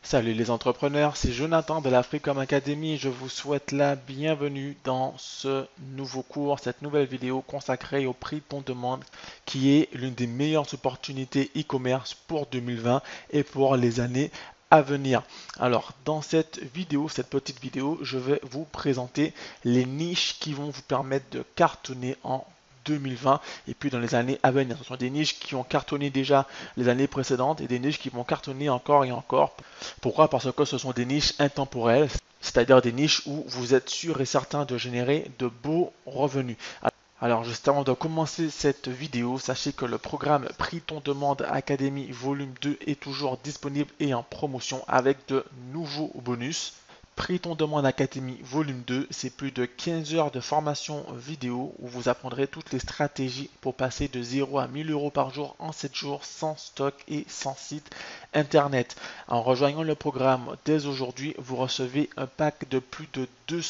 Salut les entrepreneurs, c'est Jonathan de la Freecom Academy. Je vous souhaite la bienvenue dans ce nouveau cours, cette nouvelle vidéo consacrée au prix de ton demande qui est l'une des meilleures opportunités e-commerce pour 2020 et pour les années à venir. Alors dans cette vidéo, cette petite vidéo, je vais vous présenter les niches qui vont vous permettre de cartonner en 2020 et puis dans les années à venir. Ce sont des niches qui ont cartonné déjà les années précédentes et des niches qui vont cartonner encore et encore. Pourquoi? Parce que ce sont des niches intemporelles, c'est-à-dire des niches où vous êtes sûr et certain de générer de beaux revenus. Alors juste avant de commencer cette vidéo, sachez que le programme Prix ton demande Academy volume 2 est toujours disponible et en promotion avec de nouveaux bonus. Prix ton demande Academy volume 2, c'est plus de 15 heures de formation vidéo où vous apprendrez toutes les stratégies pour passer de 0 à 1000 euros par jour en 7 jours sans stock et sans site internet. En rejoignant le programme dès aujourd'hui, vous recevez un pack de plus de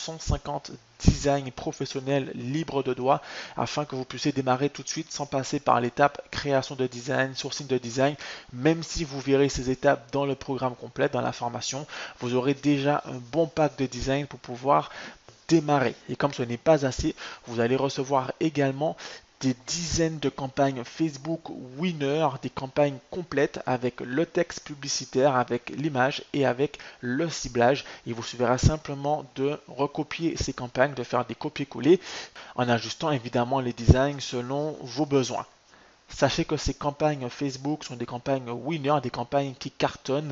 250 design professionnel libre de droit afin que vous puissiez démarrer tout de suite sans passer par l'étape création de design, sourcing de design. Même si vous verrez ces étapes dans le programme complet, dans la formation, vous aurez déjà un bon pack de design pour pouvoir démarrer. Et comme ce n'est pas assez, vous allez recevoir également des dizaines de campagnes Facebook Winner, des campagnes complètes avec le texte publicitaire, avec l'image et avec le ciblage. Il vous suffira simplement de recopier ces campagnes, de faire des copier-coller en ajustant évidemment les designs selon vos besoins. Sachez que ces campagnes Facebook sont des campagnes Winner, des campagnes qui cartonnent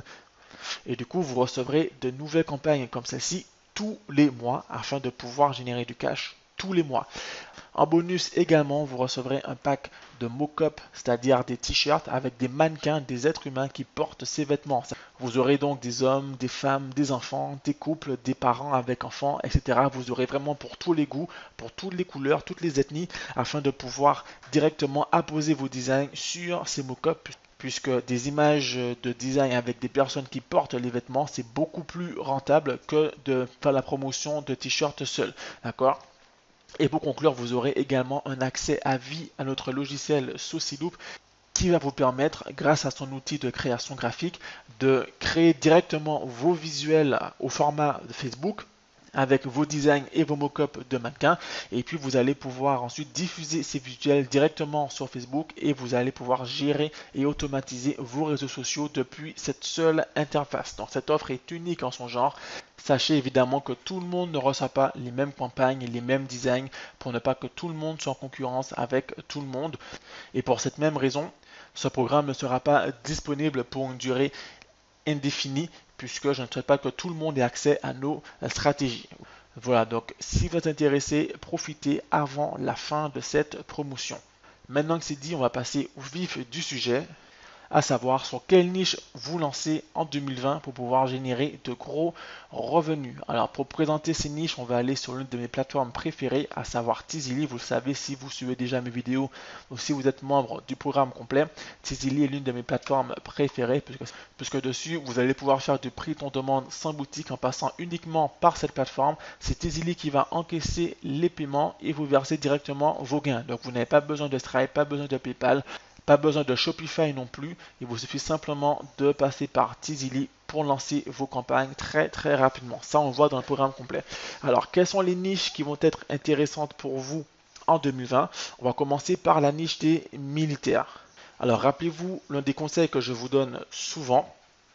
et du coup vous recevrez de nouvelles campagnes comme celle-ci tous les mois afin de pouvoir générer du cash tous les mois. En bonus également, vous recevrez un pack de mock-up, c'est-à-dire des t-shirts avec des mannequins, des êtres humains qui portent ces vêtements. Vous aurez donc des hommes, des femmes, des enfants, des couples, des parents avec enfants, etc. Vous aurez vraiment pour tous les goûts, pour toutes les couleurs, toutes les ethnies, afin de pouvoir directement apposer vos designs sur ces mock-ups puisque des images de design avec des personnes qui portent les vêtements, c'est beaucoup plus rentable que de faire la promotion de t-shirts seuls. D'accord? Et pour conclure, vous aurez également un accès à vie à notre logiciel Sauciloop qui va vous permettre, grâce à son outil de création graphique, de créer directement vos visuels au format de Facebook avec vos designs et vos mock-ups de mannequins. Et puis vous allez pouvoir ensuite diffuser ces visuels directement sur Facebook et vous allez pouvoir gérer et automatiser vos réseaux sociaux depuis cette seule interface. Donc cette offre est unique en son genre. Sachez évidemment que tout le monde ne reçoit pas les mêmes campagnes, les mêmes designs pour ne pas que tout le monde soit en concurrence avec tout le monde. Et pour cette même raison, ce programme ne sera pas disponible pour une durée indéfinie puisque je ne souhaite pas que tout le monde ait accès à nos stratégies. Voilà, donc si vous êtes intéressé, profitez avant la fin de cette promotion. Maintenant que c'est dit, on va passer au vif du sujet, à savoir sur quelle niche vous lancez en 2020 pour pouvoir générer de gros revenus. Alors pour présenter ces niches, on va aller sur l'une de mes plateformes préférées, à savoir Tizily. Vous le savez si vous suivez déjà mes vidéos ou si vous êtes membre du programme complet. Tizily est l'une de mes plateformes préférées puisque dessus vous allez pouvoir faire du prix ton demande sans boutique en passant uniquement par cette plateforme. C'est Tizily qui va encaisser les paiements et vous verser directement vos gains. Donc vous n'avez pas besoin de Stripe, pas besoin de PayPal. Pas besoin de Shopify non plus, il vous suffit simplement de passer par Tizily pour lancer vos campagnes très rapidement. Ça on le voit dans le programme complet. Alors quelles sont les niches qui vont être intéressantes pour vous en 2020? On va commencer par la niche des militaires. Alors rappelez-vous l'un des conseils que je vous donne souvent.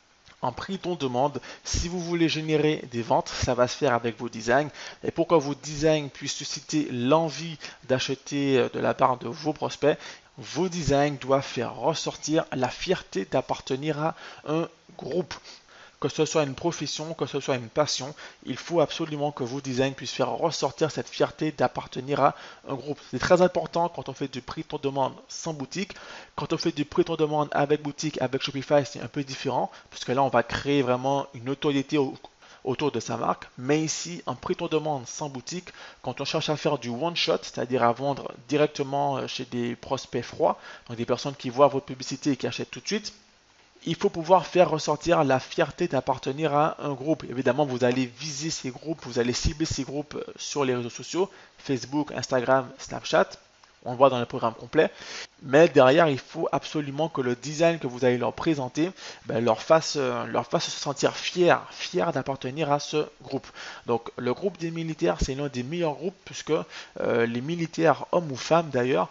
En prix ton demande, si vous voulez générer des ventes, ça va se faire avec vos designs. Et pour que vos designs puissent susciter l'envie d'acheter de la part de vos prospects, vos designs doivent faire ressortir la fierté d'appartenir à un groupe. Que ce soit une profession, que ce soit une passion, il faut absolument que vos designs puissent faire ressortir cette fierté d'appartenir à un groupe. C'est très important quand on fait du prix ton demande sans boutique. Quand on fait du prix ton demande avec boutique, avec Shopify, c'est un peu différent, puisque là, on va créer vraiment une notoriété autour de sa marque. Mais ici, en prix ton demande sans boutique, quand on cherche à faire du one shot, c'est-à-dire à vendre directement chez des prospects froids, donc des personnes qui voient votre publicité et qui achètent tout de suite, il faut pouvoir faire ressortir la fierté d'appartenir à un groupe. Évidemment, vous allez viser ces groupes, vous allez cibler ces groupes sur les réseaux sociaux, Facebook, Instagram, Snapchat. On le voit dans le programme complet. Mais derrière, il faut absolument que le design que vous allez leur présenter leur fasse se sentir fiers d'appartenir à ce groupe. Donc le groupe des militaires, c'est l'un des meilleurs groupes puisque les militaires, hommes ou femmes d'ailleurs,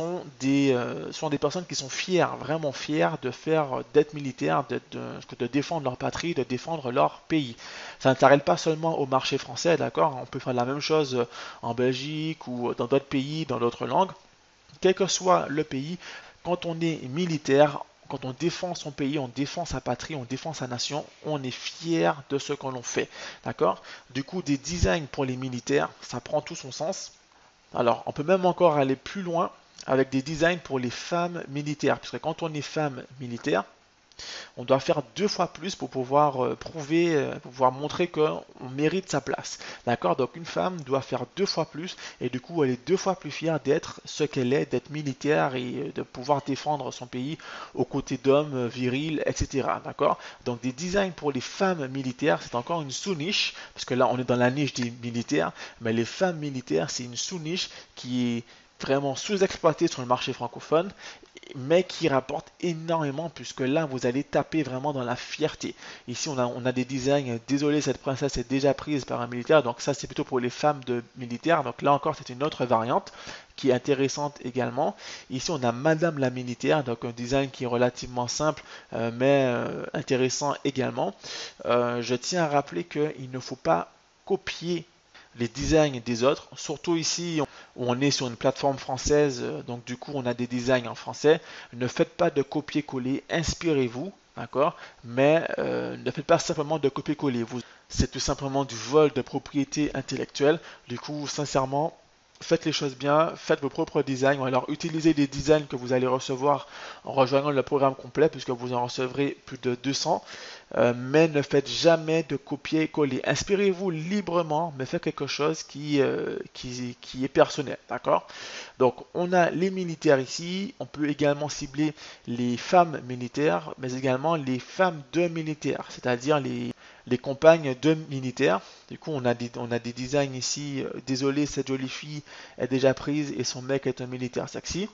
sont des personnes qui sont fiers, vraiment fiers d'être militaires, de défendre leur patrie, de défendre leur pays. Ça ne s'arrête pas seulement au marché français, d'accord? On peut faire la même chose en Belgique ou dans d'autres pays, dans d'autres langues. Quel que soit le pays, quand on est militaire, quand on défend son pays, on défend sa patrie, on défend sa nation, on est fier de ce que l'on fait. D'accord? Du coup, des designs pour les militaires, ça prend tout son sens. Alors, on peut même encore aller plus loin avec des designs pour les femmes militaires, puisque quand on est femme militaire, on doit faire 2 fois plus pour pouvoir prouver, pour pouvoir montrer qu'on mérite sa place. D'accord? Donc une femme doit faire 2 fois plus et du coup elle est 2 fois plus fière d'être ce qu'elle est, d'être militaire et de pouvoir défendre son pays aux côtés d'hommes virils, etc. D'accord? Donc des designs pour les femmes militaires, c'est encore une sous-niche, parce que là on est dans la niche des militaires, mais les femmes militaires c'est une sous-niche qui est vraiment sous-exploitée sur le marché francophone mais qui rapporte énormément puisque là vous allez taper vraiment dans la fierté. Ici on a des designs, désolé cette princesse est déjà prise par un militaire, donc ça c'est plutôt pour les femmes de militaires, donc là encore c'est une autre variante qui est intéressante également. Ici on a Madame la militaire, donc un design qui est relativement simple mais intéressant également. Je tiens à rappeler qu'il ne faut pas copier les designs des autres, surtout ici où on est sur une plateforme française, donc du coup on a des designs en français. Ne faites pas de copier-coller, inspirez-vous, d'accord, mais ne faites pas simplement de copier-coller. C'est tout simplement du vol de propriété intellectuelle. Du coup, sincèrement, faites les choses bien, faites vos propres designs, ou alors utilisez les designs que vous allez recevoir en rejoignant le programme complet, puisque vous en recevrez plus de 200. Mais ne faites jamais de copier-coller. Inspirez-vous librement, mais faites quelque chose qui est personnel, d'accord? Donc, on a les militaires ici, on peut également cibler les femmes militaires, mais également les femmes de militaires, c'est-à-dire les compagnes de militaires. Du coup, on a des designs ici. Désolé, cette jolie fille est déjà prise et son mec est un militaire sexy.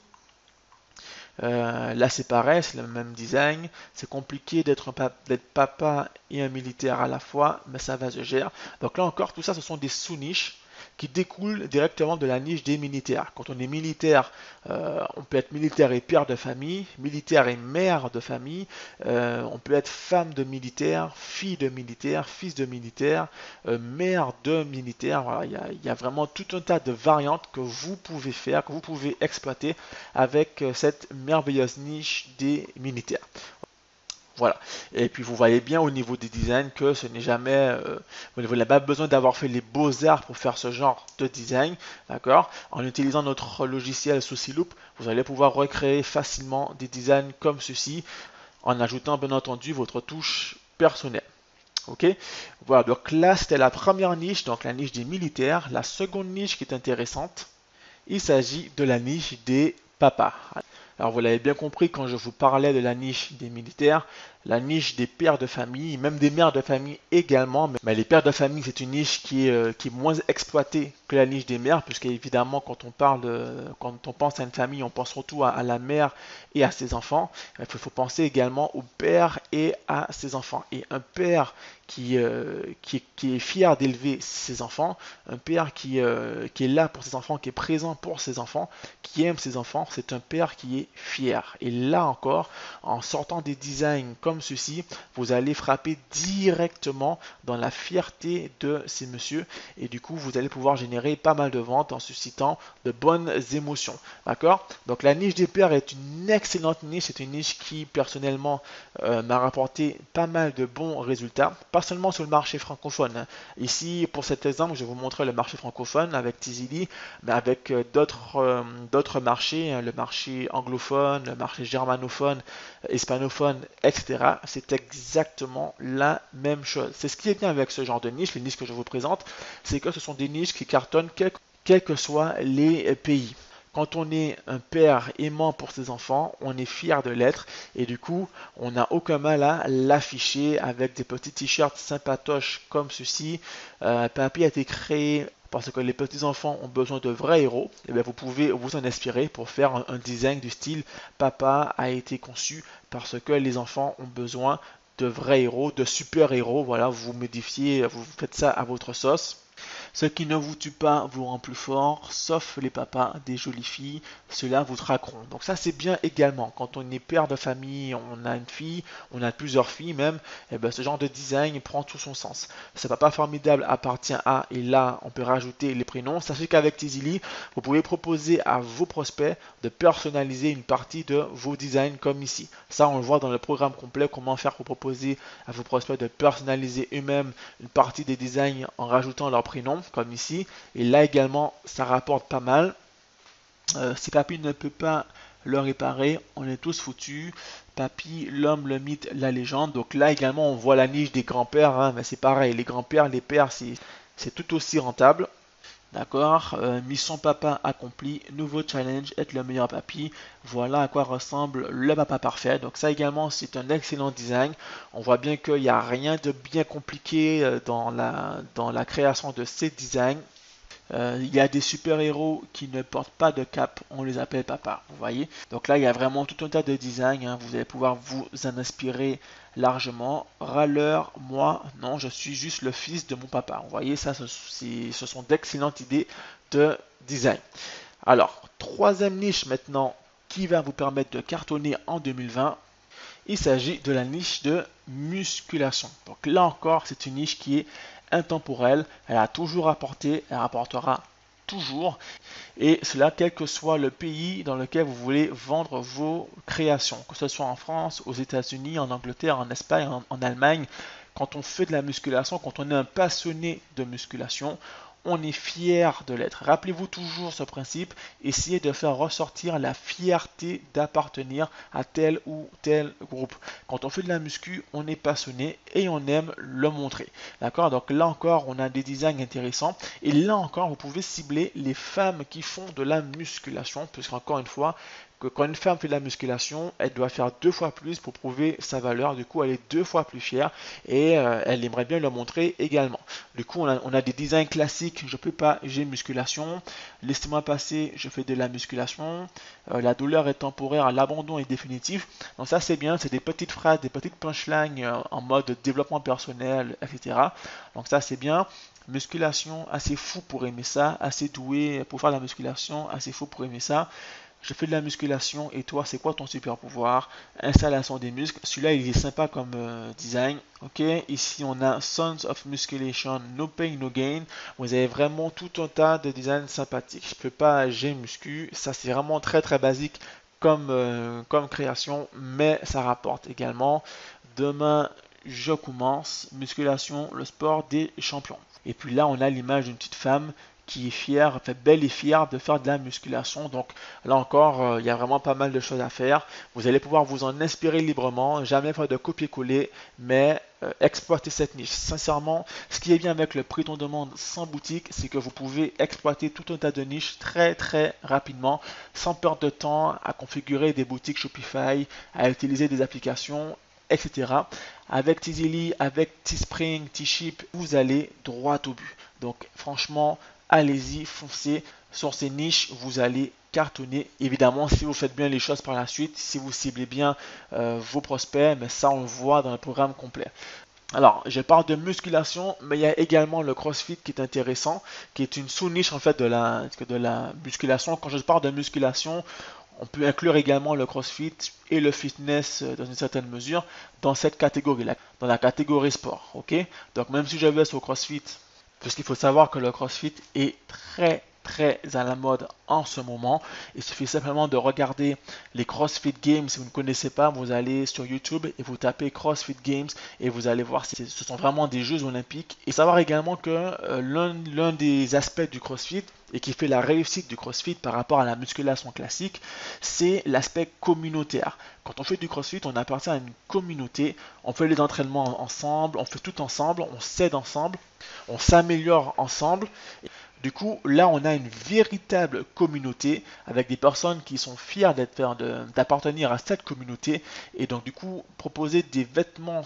Là, c'est pareil, c'est le même design. C'est compliqué d'être papa et un militaire à la fois, mais ça va se gérer. Donc là encore, tout ça, ce sont des sous-niches qui découlent directement de la niche des militaires. Quand on est militaire, on peut être militaire et père de famille, militaire et mère de famille, on peut être femme de militaire, fille de militaire, fils de militaire, mère de militaire. Voilà, il y a vraiment tout un tas de variantes que vous pouvez faire, que vous pouvez exploiter avec cette merveilleuse niche des militaires. Voilà. Et puis vous voyez bien au niveau des designs que ce n'est jamais, vous n'avez pas besoin d'avoir fait les beaux-arts pour faire ce genre de design, d'accord? En utilisant notre logiciel Sociloop, vous allez pouvoir recréer facilement des designs comme ceci, en ajoutant bien entendu votre touche personnelle. Ok, voilà, donc là c'était la première niche, donc la niche des militaires. La seconde niche qui est intéressante, il s'agit de la niche des papas. Alors vous l'avez bien compris quand je vous parlais de la niche des militaires, la niche des pères de famille, même des mères de famille également, mais les pères de famille c'est une niche qui est moins exploitée que la niche des mères, puisqu'évidemment quand quand on pense à une famille, on pense surtout à la mère et à ses enfants. Il faut penser également au père et à ses enfants. Et un père qui est fier d'élever ses enfants, un père qui est là pour ses enfants, qui est présent pour ses enfants, qui aime ses enfants, c'est un père qui est fier. Et là encore, en sortant des designs comme ceci, vous allez frapper directement dans la fierté de ces messieurs et du coup vous allez pouvoir générer pas mal de ventes en suscitant de bonnes émotions. D'accord? Donc la niche des pères est une excellente niche, c'est une niche qui personnellement m'a rapporté pas mal de bons résultats, pas seulement sur le marché francophone. Ici, pour cet exemple, je vais vous montrer le marché francophone avec Tizili, mais avec d'autres marchés, hein, le marché anglophone, le marché germanophone, hispanophone, etc. C'est exactement la même chose. C'est ce qui est bien avec ce genre de niche, les niches que je vous présente, c'est que ce sont des niches qui cartonnent quels que soient les pays. Quand on est un père aimant pour ses enfants, on est fier de l'être et du coup, on n'a aucun mal à l'afficher avec des petits t-shirts sympatoches comme ceci. Papy a été créé parce que les petits enfants ont besoin de vrais héros, et bien vous pouvez vous en inspirer pour faire un design du style Papa a été conçu parce que les enfants ont besoin de vrais héros, de super héros. Voilà, vous modifiez, vous faites ça à votre sauce. Ce qui ne vous tue pas vous rend plus fort, sauf les papas des jolies filles, ceux-là vous traqueront. Donc ça c'est bien également, quand on est père de famille, on a une fille, on a plusieurs filles même, et ben ce genre de design prend tout son sens. Ce papa formidable appartient à, et là on peut rajouter les prénoms. Sachez qu'avec Tizili, vous pouvez proposer à vos prospects de personnaliser une partie de vos designs comme ici. Ça on le voit dans le programme complet, comment faire pour proposer à vos prospects de personnaliser eux-mêmes une partie des designs en rajoutant leur prénom comme ici, et là également ça rapporte pas mal. Si Papy ne peut pas le réparer, on est tous foutus. Papy, l'homme, le mythe, la légende. Donc là également on voit la niche des grands-pères, hein, mais c'est pareil, les grands-pères, les pères, c'est tout aussi rentable. D'accord, mission papa accomplie, nouveau challenge, être le meilleur papy. Voilà à quoi ressemble le papa parfait. Donc ça également c'est un excellent design. On voit bien qu'il n'y a rien de bien compliqué dans la création de ces designs. Il y a des super-héros qui ne portent pas de cape, on les appelle papa, vous voyez. Donc là, il y a vraiment tout un tas de designs, hein. Vous allez pouvoir vous en inspirer largement. Râleur, moi, non, je suis juste le fils de mon papa. Vous voyez, ça, ce sont d'excellentes idées de design. Alors, troisième niche maintenant qui va vous permettre de cartonner en 2020. Il s'agit de la niche de musculation. Donc là encore, c'est une niche qui est intemporelle. Elle a toujours rapporté, elle rapportera toujours. Et cela quel que soit le pays dans lequel vous voulez vendre vos créations. Que ce soit en France, aux États-Unis, en Angleterre, en Espagne, en Allemagne. Quand on fait de la musculation, quand on est un passionné de musculation, on est fier de l'être. Rappelez-vous toujours ce principe, essayez de faire ressortir la fierté d'appartenir à tel ou tel groupe. Quand on fait de la muscu, on est passionné et on aime le montrer. D'accord? Donc là encore, on a des designs intéressants. Et là encore, vous pouvez cibler les femmes qui font de la musculation, puisqu'encore une fois, que quand une femme fait de la musculation, elle doit faire 2 fois plus pour prouver sa valeur. Du coup, elle est 2 fois plus fière et elle aimerait bien le montrer également. Du coup, on a des designs classiques. Je peux pas, j'ai musculation. Laissez-moi passer, je fais de la musculation. La douleur est temporaire, l'abandon est définitif. Donc ça, c'est bien. C'est des petites phrases, des petites punchlines en mode développement personnel, etc. Donc ça, c'est bien. Musculation, assez fou pour aimer ça. Assez doué pour faire la musculation, assez fou pour aimer ça. Je fais de la musculation et toi, c'est quoi ton super pouvoir? Installation des muscles. Celui-là, il est sympa comme design. Ok, ici on a Sons of Musculation, No Pain, No Gain. Vous avez vraiment tout un tas de designs sympathiques. Je peux pas, j'ai muscu. Ça, c'est vraiment très très basique comme création, mais ça rapporte également. Demain, je commence. Musculation, le sport des champions. Et puis là, on a l'image d'une petite femme qui est fière, fait belle et fière de faire de la musculation. Donc là encore, il y a vraiment pas mal de choses à faire. Vous allez pouvoir vous en inspirer librement, jamais faire de copier-coller, mais exploiter cette niche. Sincèrement, ce qui est bien avec le prix ton demande sans boutique, c'est que vous pouvez exploiter tout un tas de niches très très rapidement, sans perdre de temps à configurer des boutiques Shopify, à utiliser des applications, etc. Avec Tizili, avec Teespring, Teeship, vous allez droit au but. Donc franchement, allez-y, foncez sur ces niches, vous allez cartonner. Évidemment, si vous faites bien les choses par la suite, si vous ciblez bien vos prospects, mais ça on le voit dans le programme complet. Alors, je parle de musculation, mais il y a également le CrossFit qui est intéressant, qui est une sous-niche en fait de la musculation. Quand je parle de musculation, on peut inclure également le CrossFit et le fitness dans une certaine mesure dans cette catégorie-là, dans la catégorie sport. Ok? Donc même si je vais sur CrossFit, parce qu'il faut savoir que le CrossFit est très très à la mode en ce moment. Il suffit simplement de regarder les CrossFit Games. Si vous ne connaissez pas, vous allez sur YouTube et vous tapez CrossFit Games et vous allez voir si ce sont vraiment des Jeux Olympiques. Et savoir également que l'un des aspects du CrossFit et qui fait la réussite du CrossFit par rapport à la musculation classique, c'est l'aspect communautaire. Quand on fait du CrossFit, on appartient à une communauté, on fait les entraînements ensemble, on fait tout ensemble, on s'aide ensemble, on s'améliore ensemble. Du coup, là, on a une véritable communauté avec des personnes qui sont fières d'appartenir à cette communauté et donc du coup proposer des vêtements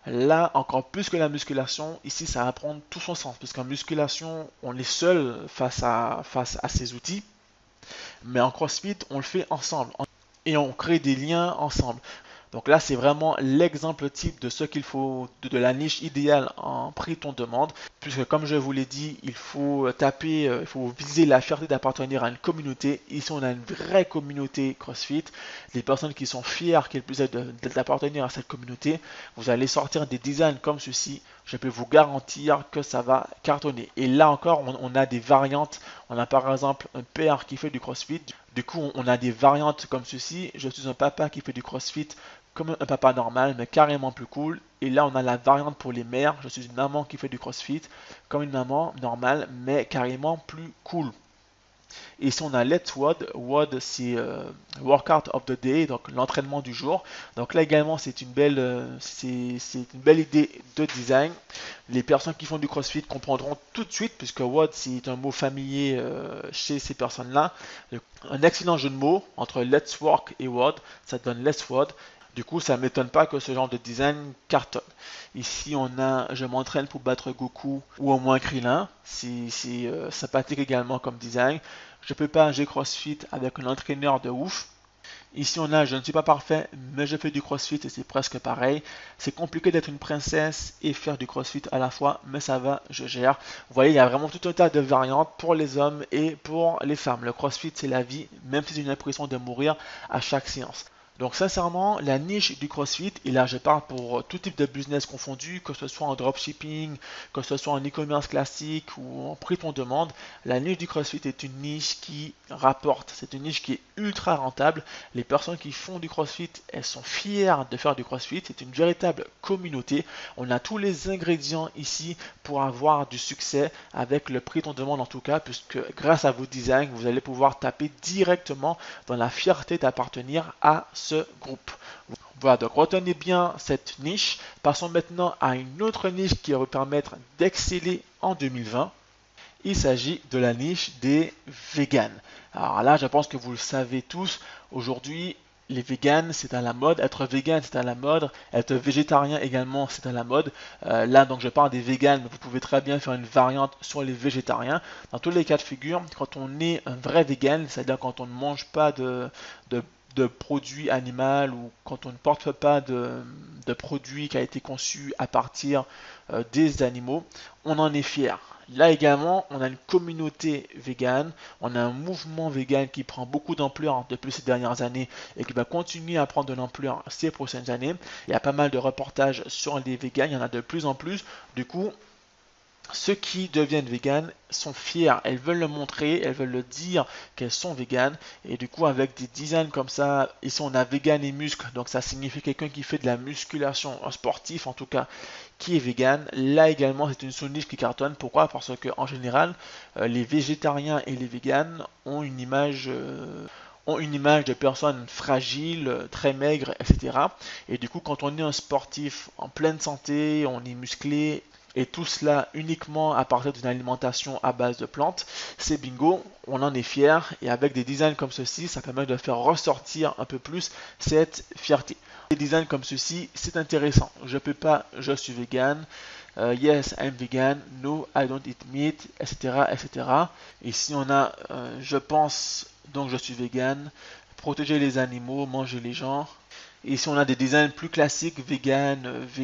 Là, encore plus que la musculation, ici, ça va prendre tout son sens, puisqu'en musculation, on est seul face à ces outils, mais en CrossFit, on le fait ensemble et on crée des liens ensemble. Donc là, c'est vraiment l'exemple type de ce qu'il faut, de la niche idéale en prix ton demande, puisque comme je vous l'ai dit, il faut taper, il faut viser la fierté d'appartenir à une communauté. Ici, on a une vraie communauté CrossFit, des personnes qui sont fières qu'elles puissent d'appartenir à cette communauté. Vous allez sortir des designs comme ceci, je peux vous garantir que ça va cartonner. Et là encore, on a des variantes. On a par exemple un père qui fait du CrossFit. Du coup, on a des variantes comme ceci. Je suis un papa qui fait du CrossFit comme un papa normal, mais carrément plus cool. Et là, on a la variante pour les mères. Je suis une maman qui fait du CrossFit comme une maman normale, mais carrément plus cool. Et ici, on a Let's WOD. WOD, c'est Workout of the Day, donc l'entraînement du jour. Donc là également, c'est une belle idée de design. Les personnes qui font du CrossFit comprendront tout de suite, puisque WOD, c'est un mot familier chez ces personnes-là. Un excellent jeu de mots entre Let's Work et WOD, ça donne Let's WOD. Du coup, ça ne m'étonne pas que ce genre de design cartonne. Ici, on a je m'entraîne pour battre Goku ou au moins Krillin. C'est sympathique également comme design. Je peux pas un CrossFit avec un entraîneur de ouf. Ici, on a je ne suis pas parfait, mais je fais du CrossFit et c'est presque pareil. C'est compliqué d'être une princesse et faire du CrossFit à la fois, mais ça va, je gère. Vous voyez, il y a vraiment tout un tas de variantes pour les hommes et pour les femmes. Le CrossFit, c'est la vie, même si j'ai une impression de mourir à chaque séance. Donc sincèrement, la niche du CrossFit, et là je parle pour tout type de business confondu, que ce soit en dropshipping, que ce soit en e-commerce classique ou en prix ton demande, la niche du CrossFit est une niche qui rapporte, c'est une niche qui est ultra rentable. Les personnes qui font du CrossFit, elles sont fières de faire du CrossFit, c'est une véritable communauté. On a tous les ingrédients ici pour avoir du succès avec le prix ton demande en tout cas, puisque grâce à vos designs, vous allez pouvoir taper directement dans la fierté d'appartenir à ce groupe. Voilà, donc retenez bien cette niche. Passons maintenant à une autre niche qui va vous permettre d'exceller en 2020. Il s'agit de la niche des véganes. Alors là, je pense que vous le savez tous, aujourd'hui, les véganes, c'est à la mode. Être vegan, c'est à la mode. Être végétarien également, c'est à la mode. Là, donc, je parle des véganes, mais vous pouvez très bien faire une variante sur les végétariens. Dans tous les cas de figure, quand on est un vrai vegan, c'est-à-dire quand on ne mange pas de produits animaux ou quand on ne porte pas de produit qui a été conçu à partir des animaux, on en est fier. Là également, on a une communauté végane, on a un mouvement vegan qui prend beaucoup d'ampleur depuis ces dernières années et qui va continuer à prendre de l'ampleur ces prochaines années. Il y a pas mal de reportages sur les végans, il y en a de plus en plus. Du coup, ceux qui deviennent véganes sont fiers, elles veulent le montrer, elles veulent le dire qu'elles sont véganes, et du coup avec des designs comme ça, ici on a vegan et muscle, donc ça signifie quelqu'un qui fait de la musculation, un sportif en tout cas, qui est vegan. Là également c'est une sous-niche qui cartonne, pourquoi? Parce que en général, les végétariens et les véganes ont une image de personnes fragiles, très maigres, etc. Et du coup, quand on est un sportif en pleine santé, on est musclé, et tout cela uniquement à partir d'une alimentation à base de plantes, c'est bingo, on en est fier, et avec des designs comme ceci, ça permet de faire ressortir un peu plus cette fierté. Des designs comme ceci, c'est intéressant. Je peux pas, je suis vegan. Yes, I'm vegan. No, I don't eat meat, etc., etc. Ici, on a, je pense, donc je suis vegan. Protéger les animaux, manger les gens. Et ici, on a des designs plus classiques, vegan,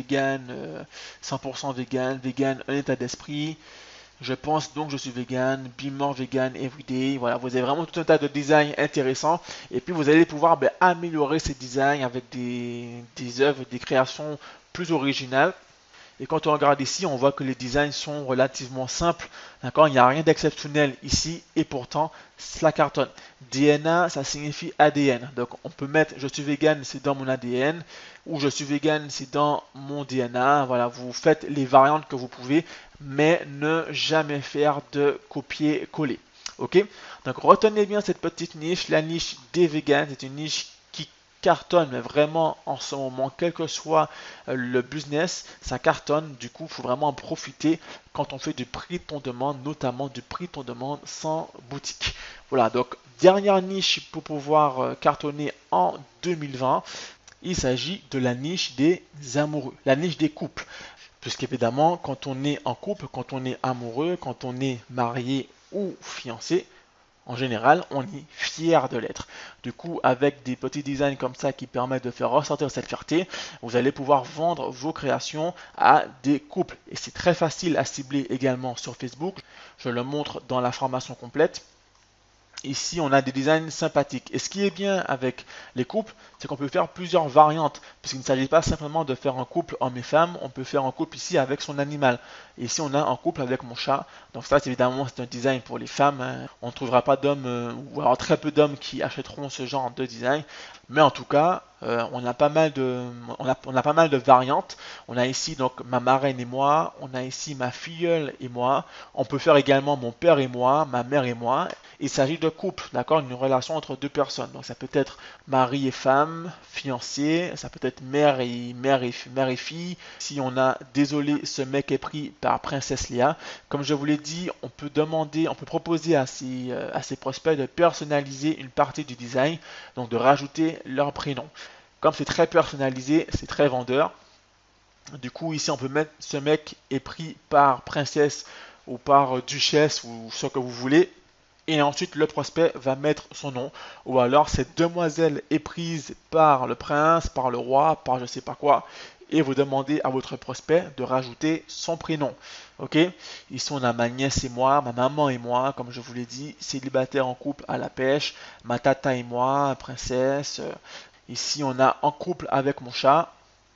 100% vegan, vegan, un état d'esprit. Je pense donc je suis vegan, be more vegan everyday. Voilà, vous avez vraiment tout un tas de designs intéressants. Et puis, vous allez pouvoir améliorer ces designs avec des œuvres, des créations plus originales. Et quand on regarde ici, on voit que les designs sont relativement simples. D'accord, il n'y a rien d'exceptionnel ici et pourtant, cela cartonne. DNA, ça signifie ADN. Donc on peut mettre je suis vegan, c'est dans mon ADN. Ou je suis vegan, c'est dans mon DNA. Voilà, vous faites les variantes que vous pouvez, mais ne jamais faire de copier-coller. Ok, donc retenez bien cette petite niche. La niche des vegans, c'est une niche qui cartonne, mais vraiment en ce moment, quel que soit le business, ça cartonne. Du coup, il faut vraiment en profiter quand on fait du prix de ton demande, notamment du prix de ton demande sans boutique. Voilà, donc dernière niche pour pouvoir cartonner en 2020. Il s'agit de la niche des amoureux, la niche des couples. Puisqu'évidemment, quand on est en couple, quand on est amoureux, quand on est marié ou fiancé, en général, on est fier de l'être. Du coup, avec des petits designs comme ça qui permettent de faire ressortir cette fierté, vous allez pouvoir vendre vos créations à des couples. Et c'est très facile à cibler également sur Facebook. Je le montre dans la formation complète. Ici, on a des designs sympathiques. Et ce qui est bien avec les couples, c'est qu'on peut faire plusieurs variantes. Puisqu'il ne s'agit pas simplement de faire un couple homme et femme, on peut faire un couple ici avec son animal. Et ici, on a un couple avec mon chat. Donc ça, évidemment, c'est un design pour les femmes, hein. On ne trouvera pas d'hommes, ou alors très peu d'hommes qui achèteront ce genre de design. Mais en tout cas, on a pas mal de variantes. On a ici donc ma marraine et moi. On a ici ma filleule et moi. On peut faire également mon père et moi, ma mère et moi. Il s'agit de couple, d'accord, une relation entre deux personnes. Donc ça peut être mari et femme, fiancé, ça peut être mère et fille. Si on a désolé, ce mec est pris par Princesse Léa. Comme je vous l'ai dit, on peut proposer à ces prospects de personnaliser une partie du design, donc de rajouter leur prénom. Comme c'est très personnalisé, c'est très vendeur. Du coup, ici, on peut mettre ce mec est pris par princesse ou par duchesse ou ce que vous voulez. Et ensuite, le prospect va mettre son nom. Ou alors, cette demoiselle est prise par le prince, par le roi, par je sais pas quoi. Et vous demandez à votre prospect de rajouter son prénom. Ok? Ici, on a ma nièce et moi, ma maman et moi, comme je vous l'ai dit, célibataire en couple à la pêche, ma tata et moi, princesse. Ici, on a en couple avec mon chat.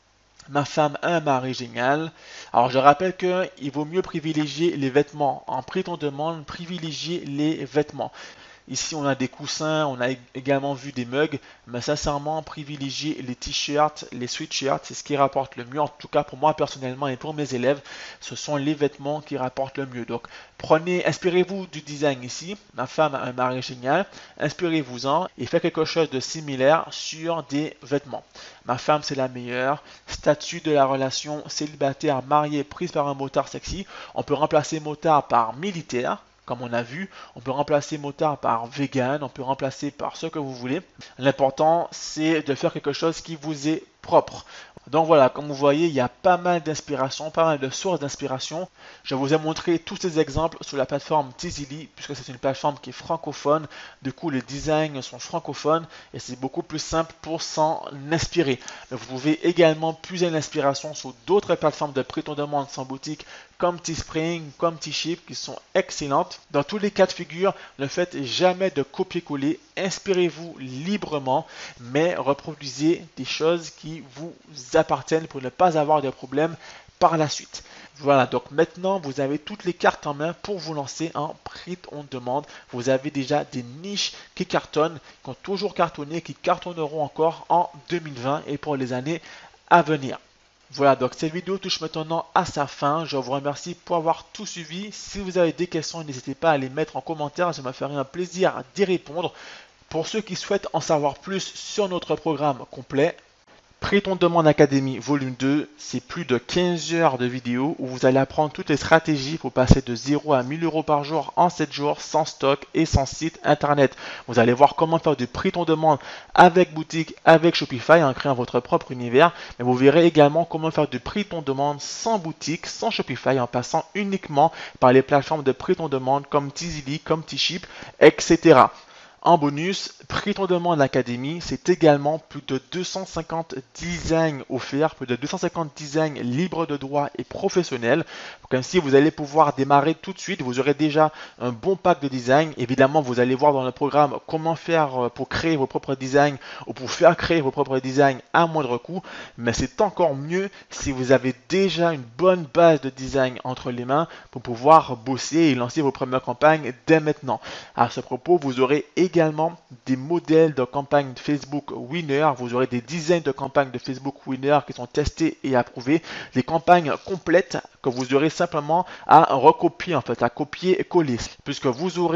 Ma femme a un mari génial. Alors je rappelle qu'il vaut mieux privilégier les vêtements. En prix on demande, privilégier les vêtements. Ici, on a des coussins, on a également vu des mugs, mais sincèrement, privilégier les t-shirts, les sweatshirts, c'est ce qui rapporte le mieux. En tout cas, pour moi personnellement et pour mes élèves, ce sont les vêtements qui rapportent le mieux. Donc, inspirez-vous du design ici. Ma femme a un mari génial. Inspirez-vous-en et faites quelque chose de similaire sur des vêtements. Ma femme, c'est la meilleure. Statut de la relation, célibataire, mariée, prise par un motard sexy. On peut remplacer motard par militaire. Comme on a vu, on peut remplacer motard par vegan, on peut remplacer par ce que vous voulez. L'important, c'est de faire quelque chose qui vous est propre. Donc voilà, comme vous voyez, il y a pas mal d'inspiration, pas mal de sources d'inspiration. Je vous ai montré tous ces exemples sur la plateforme Tizili, puisque c'est une plateforme qui est francophone. Du coup, les designs sont francophones et c'est beaucoup plus simple pour s'en inspirer. Mais vous pouvez également puiser l'inspiration sur d'autres plateformes de prêt-on-demande sans boutique, comme Teespring, comme Teeship, qui sont excellentes. Dans tous les cas de figure, ne faites jamais de copier-coller. Inspirez-vous librement, mais reproduisez des choses qui vous appartiennent pour ne pas avoir de problème par la suite. Voilà, donc maintenant vous avez toutes les cartes en main pour vous lancer en prêt-on-demande. Vous avez déjà des niches qui cartonnent, qui ont toujours cartonné, qui cartonneront encore en 2020 et pour les années à venir. Voilà, donc cette vidéo touche maintenant à sa fin. Je vous remercie pour avoir tout suivi. Si vous avez des questions, n'hésitez pas à les mettre en commentaire. Ça me ferait un plaisir d'y répondre. Pour ceux qui souhaitent en savoir plus sur notre programme complet, Prêt-on-demande Academy volume 2, c'est plus de 15 heures de vidéos où vous allez apprendre toutes les stratégies pour passer de 0 à 1000 euros par jour en 7 jours sans stock et sans site internet. Vous allez voir comment faire du prêt-on-demande avec boutique, avec Shopify en créant votre propre univers. Mais vous verrez également comment faire du prêt-on-demande sans boutique, sans Shopify en passant uniquement par les plateformes de prêt-on-demande comme Tizili, comme Teeship, etc. En bonus, Prêt-on-demande Academy, c'est également plus de 250 designs offerts, plus de 250 designs libres de droit et professionnels. Donc ainsi, vous allez pouvoir démarrer tout de suite. Vous aurez déjà un bon pack de design. Évidemment, vous allez voir dans le programme comment faire pour créer vos propres designs ou pour faire créer vos propres designs à moindre coût. Mais c'est encore mieux si vous avez déjà une bonne base de design entre les mains pour pouvoir bosser et lancer vos premières campagnes dès maintenant. À ce propos, vous aurez également des modèles de campagne Facebook winner. Vous aurez des dizaines de campagnes de Facebook winner qui sont testées et approuvées. Des campagnes complètes que vous aurez simplement à recopier, en fait, à copier et coller. Puisque vous aurez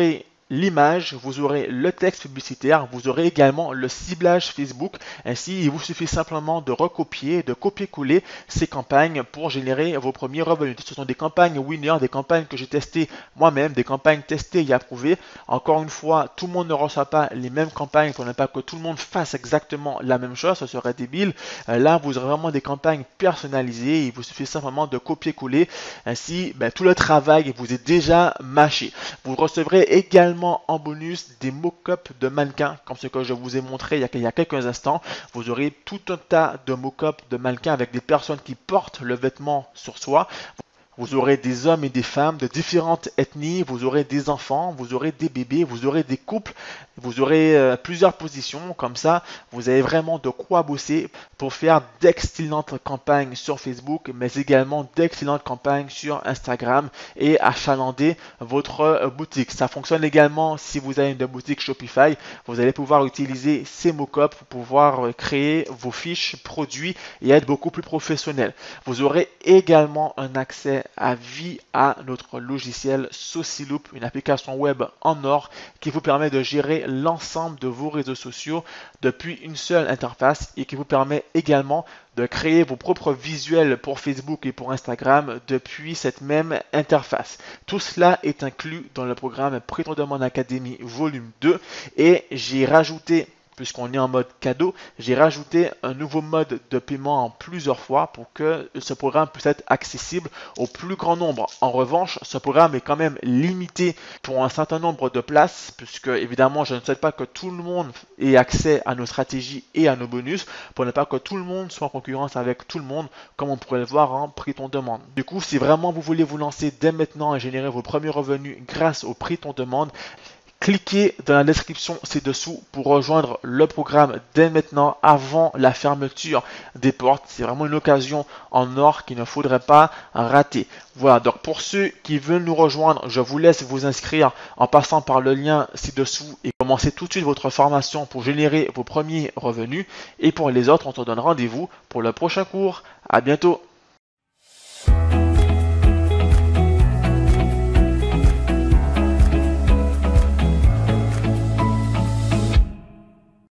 l'image, vous aurez le texte publicitaire, vous aurez également le ciblage Facebook. Ainsi, il vous suffit simplement de recopier, de copier-coller ces campagnes pour générer vos premiers revenus. Ce sont des campagnes winner, des campagnes que j'ai testées moi-même, des campagnes testées et approuvées. Encore une fois, tout le monde ne reçoit pas les mêmes campagnes pour ne pas que tout le monde fasse exactement la même chose, ce serait débile. Là, vous aurez vraiment des campagnes personnalisées, il vous suffit simplement de copier-coller. Ainsi, tout le travail vous est déjà mâché. Vous recevrez également en bonus des mock-ups de mannequins, comme ce que je vous ai montré il y a quelques instants. Vous aurez tout un tas de mock-ups de mannequins avec des personnes qui portent le vêtement sur soi. Vous aurez des hommes et des femmes de différentes ethnies, vous aurez des enfants, vous aurez des bébés, vous aurez des couples, vous aurez plusieurs positions. Comme ça, vous avez vraiment de quoi bosser pour faire d'excellentes campagnes sur Facebook, mais également d'excellentes campagnes sur Instagram et achalander votre boutique. Ça fonctionne également si vous avez une boutique Shopify. Vous allez pouvoir utiliser ces mock-ups pour pouvoir créer vos fiches produits et être beaucoup plus professionnel. Vous aurez également un accès à vie à notre logiciel Socialoop, une application web en or qui vous permet de gérer l'ensemble de vos réseaux sociaux depuis une seule interface et qui vous permet également de créer vos propres visuels pour Facebook et pour Instagram depuis cette même interface. Tout cela est inclus dans le programme Prix ton demande Academy volume 2 et j'ai rajouté, puisqu'on est en mode cadeau, j'ai rajouté un nouveau mode de paiement en plusieurs fois pour que ce programme puisse être accessible au plus grand nombre. En revanche, ce programme est quand même limité pour un certain nombre de places, puisque évidemment, je ne souhaite pas que tout le monde ait accès à nos stratégies et à nos bonus, pour ne pas que tout le monde soit en concurrence avec tout le monde, comme on pourrait le voir en Prix ton demande. Du coup, si vraiment vous voulez vous lancer dès maintenant et générer vos premiers revenus grâce au Prix ton demande, cliquez dans la description ci-dessous pour rejoindre le programme dès maintenant avant la fermeture des portes. C'est vraiment une occasion en or qu'il ne faudrait pas rater. Voilà, donc pour ceux qui veulent nous rejoindre, je vous laisse vous inscrire en passant par le lien ci-dessous et commencer tout de suite votre formation pour générer vos premiers revenus. Et pour les autres, on se donne rendez-vous pour le prochain cours. À bientôt.